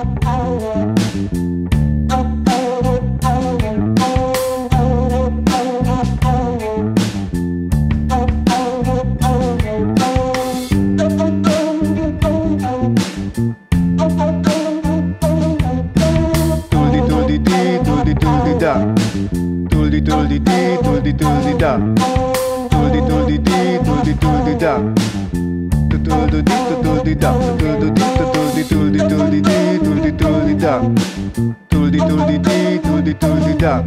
Tuldi tuldi di, tuldi tuldi da. Tuldi tuldi di, tuldi tuldi da. Tuldi di, tuldi da. Tuldi di, tuldi tuldi tuldi di, tuldi tuldi da. Tuldi tuldi di, tuldi tuldi da.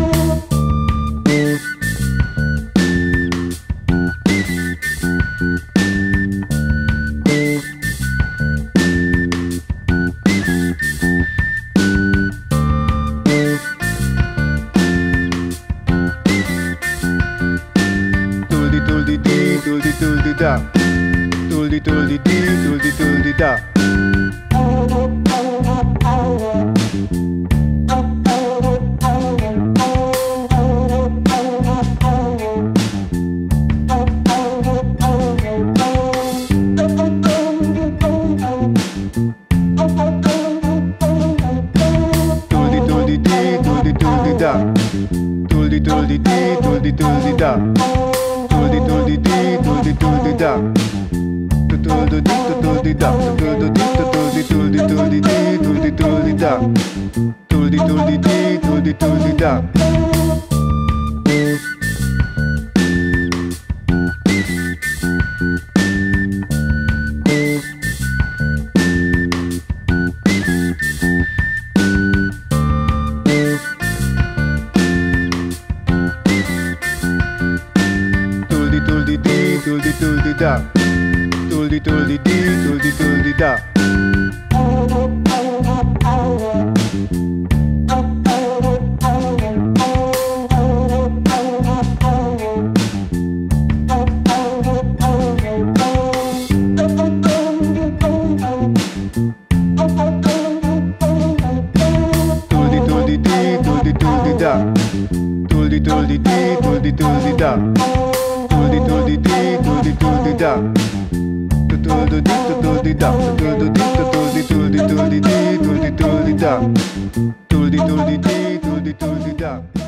Tuldi di, tuldi tuldi da. Tuldi tuldi di, tuldi tuldi da. Tuldi tuldi di, tuldi tuldi da. Tuldi tuldi di, tuldi tuldi da. Tuldi tuldi di, tuldi tuldi da. Tuldi di, tuldi da. Tuldi di, tuldi tuldi tuldi di, tuldi tuldi da. Tuldi tuldi di, tuldi tuldi da. Tuldi tuldi di, tuldi tuldi da. Tuldi tuldi di, tuldi tuldi da. Tuldi tuldi di, tuldi tuldi da. Tuldi tuldi di, tuldi tuldi da. Tuldi tuldi di, tuldi tuldi da. Tuldi di, tuldi da. Tuldi di, tuldi tuldi tuldi di, tuldi tuldi da. Tuldi tuldi di, tuldi tuldi da.